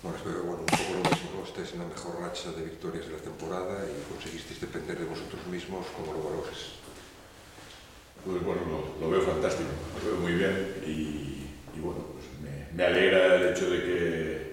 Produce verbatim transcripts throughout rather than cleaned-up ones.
Bueno, es que, bueno, un poco lo mismo, ¿no? Estáis en la mejor racha de victorias de la temporada y conseguisteis depender de vosotros mismos. ¿Cómo lo valoras? Pues bueno, lo, lo veo fantástico, lo veo muy bien y, y bueno, pues me, me alegra el hecho de que,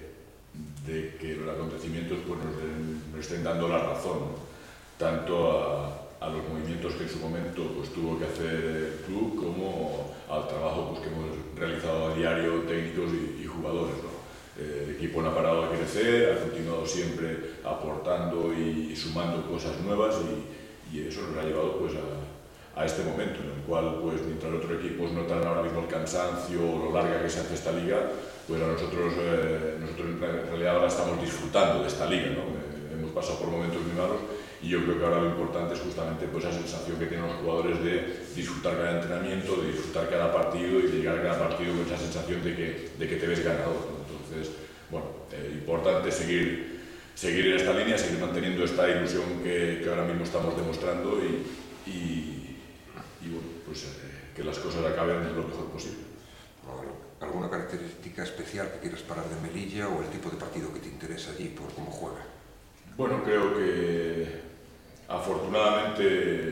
de que los acontecimientos pues nos, den, nos estén dando la razón, ¿no? Tanto a, a los movimientos que en su momento pues, tuvo que hacer el club como al trabajo pues, que hemos realizado a diario técnicos y, y jugadores, ¿no? El equipo no ha parado de crecer, ha continuado siempre aportando y, y sumando cosas nuevas y, y eso nos ha llevado pues, a, a este momento en el cual, pues, mientras otros equipos notan ahora mismo el cansancio o lo larga que se hace esta liga, pues a nosotros, eh, nosotros en realidad ahora estamos disfrutando de esta liga, ¿no? Eh, hemos pasado por momentos muy malos y yo creo que ahora lo importante es justamente pues, esa sensación que tienen los jugadores de disfrutar cada entrenamiento, de disfrutar cada partido y de llegar a cada partido con esa sensación de que, de que te ves ganador, ¿no? Entonces, bueno, eh, importante seguir, seguir en esta línea, seguir manteniendo esta ilusión que, que ahora mismo estamos demostrando y, y, y bueno, pues eh, que las cosas acaben lo mejor posible. ¿Alguna característica especial que quieras parar de Melilla o el tipo de partido que te interesa allí por cómo juega? Bueno, creo que afortunadamente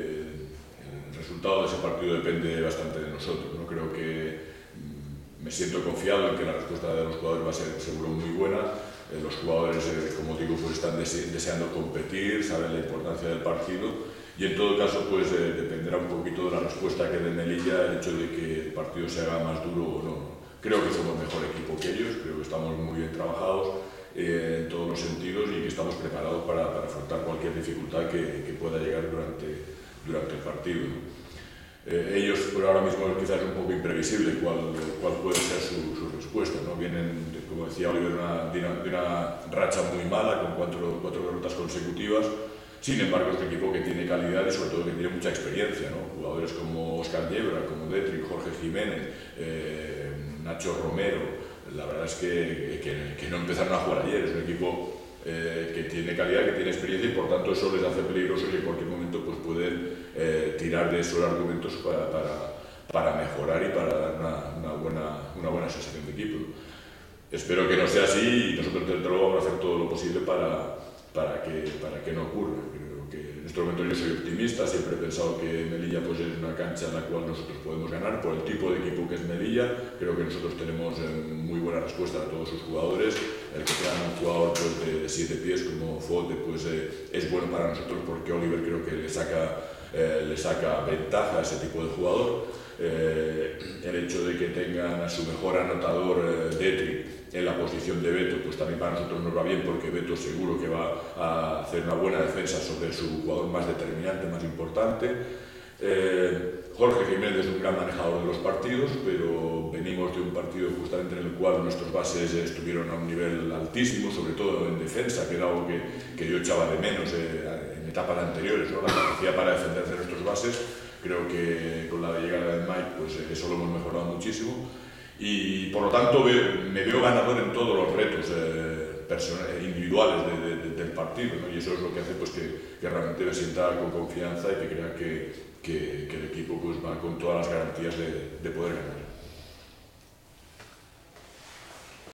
el resultado de ese partido depende bastante de nosotros, ¿no? Creo que me siento confiado en que la respuesta de los jugadores va a ser seguro muy buena. Eh, los jugadores, eh, como digo, pues están dese deseando competir, saben la importancia del partido y en todo caso pues eh, dependerá un poquito de la respuesta que dé Melilla el hecho de que el partido se haga más duro o no. Creo que somos mejor equipo que ellos, creo que estamos muy bien trabajados eh, en todos los sentidos y que estamos preparados para, para afrontar cualquier dificultad que, que pueda llegar durante, durante el partido, ¿no? Eh, ellos, por ahora mismo, quizás es un poco imprevisible cuál, cuál puede ser su, su respuesta, ¿no? Vienen, como decía Oliver, una, de, una, de una racha muy mala, con cuatro, cuatro derrotas consecutivas. Sin embargo, es un equipo que tiene calidad y sobre todo que tiene mucha experiencia, ¿no? Jugadores como Óscar Yebra, como Detrick, Jorge Jiménez, eh, Nacho Romero, la verdad es que, que, que no empezaron a jugar ayer, es un equipo Eh, que tiene calidad, que tiene experiencia y por tanto eso les hace peligrosos y en cualquier momento pues, pueden eh, tirar de esos argumentos para, para, para mejorar y para dar una, una, buena, una buena sensación de equipo. Espero que no sea así y nosotros desde luego vamos a hacer todo lo posible para, para, que, para que no ocurra. Creo que en este momento yo soy optimista, siempre he pensado que Melilla pues, es una cancha en la cual nosotros podemos ganar por el tipo de equipo que es Melilla. Creo que nosotros tenemos eh, muy buena respuesta a todos sus jugadores. El que tengan un jugador pues, de, de siete pies como Fote pues, eh, es bueno para nosotros porque Oliver creo que le saca, eh, le saca ventaja a ese tipo de jugador. Eh, el hecho de que tengan a su mejor anotador eh, Detrick en la posición de Beto, pues también para nosotros nos va bien porque Beto seguro que va a hacer una buena defensa sobre su jugador más determinante, más importante. Eh, Jorge Jiménez es un gran manejador de los partidos, pero venimos de un partido justamente en el cual nuestros bases estuvieron a un nivel altísimo, sobre todo en defensa, que era algo que, que yo echaba de menos eh, en etapas anteriores, ¿no? La capacidad para defenderse de nuestros bases. Creo que con la llegada de Mike pues, eso lo hemos mejorado muchísimo y por lo tanto veo, me veo ganador en todos los retos eh, individuales de, de, de, del partido, ¿no? Y eso es lo que hace pues, que, que realmente me sienta con confianza y que crea que, que, que el equipo pues, va con todas las garantías de, de poder ganar.